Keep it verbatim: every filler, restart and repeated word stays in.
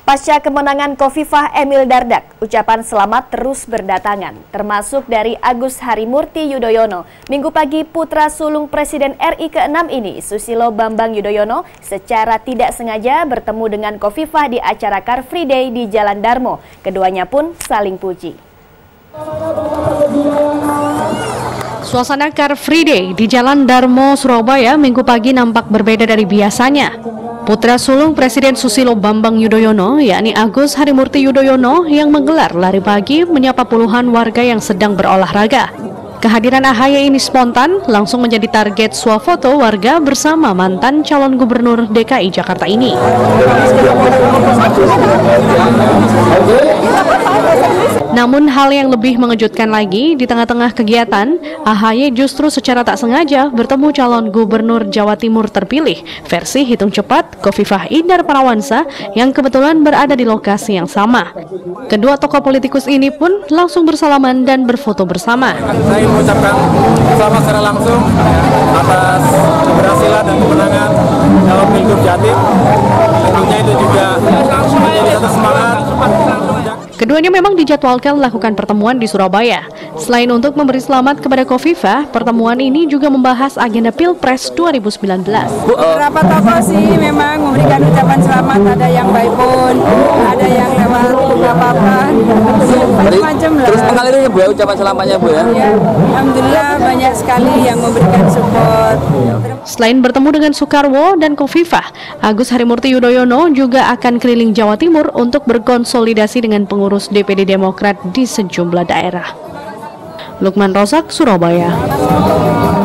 Pasca kemenangan Khofifah Emil Dardak, ucapan selamat terus berdatangan, termasuk dari Agus Harimurti Yudhoyono. Minggu pagi, putra sulung Presiden R I keenam ini, Susilo Bambang Yudhoyono, secara tidak sengaja bertemu dengan Khofifah di acara Car Free Day di Jalan Darmo. Keduanya pun saling puji. Suasana Car Free Day di Jalan Darmo, Surabaya minggu pagi nampak berbeda dari biasanya. Putra sulung Presiden Susilo Bambang Yudhoyono, yakni Agus Harimurti Yudhoyono, yang menggelar lari pagi menyapa puluhan warga yang sedang berolahraga. Kehadiran A H Y ini spontan, langsung menjadi target swafoto warga bersama mantan calon gubernur D K I Jakarta ini. Namun hal yang lebih mengejutkan lagi, di tengah-tengah kegiatan, A H Y justru secara tak sengaja bertemu calon gubernur Jawa Timur terpilih, versi hitung cepat Khofifah Indar Parawansa, yang kebetulan berada di lokasi yang sama. Kedua tokoh politikus ini pun langsung bersalaman dan berfoto bersama. Saya mengucapkan selamat secara langsung atas keberhasilan dan kemenangan dalam Pilgub Jatim. Tentunya itu juga menjadi satu semangat. Keduanya memang dijadwalkan melakukan pertemuan di Surabaya. Selain untuk memberi selamat kepada Khofifah, pertemuan ini juga membahas agenda Pilpres dua ribu sembilan belas. Beberapa tokoh sih memang memberikan ucapan selamat, ada yang by phone, ada yang lewat apa-apa, macam-macam lah. Terus mengalir ya Bu ya, ucapan selamatnya Bu ya? Ya, alhamdulillah banyak sekali yang memberikan support. Selain bertemu dengan Soekarwo dan Khofifah, Agus Harimurti Yudhoyono juga akan keliling Jawa Timur untuk berkonsolidasi dengan pengurus D P D Demokrat di sejumlah daerah. Lukman Rozak, Surabaya.